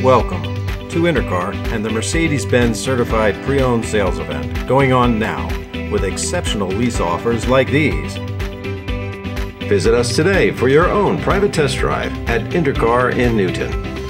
Welcome to Intercar and the Mercedes-Benz Certified Pre-Owned Sales Event going on now with exceptional lease offers like these. Visit us today for your own private test drive at Intercar in Newton.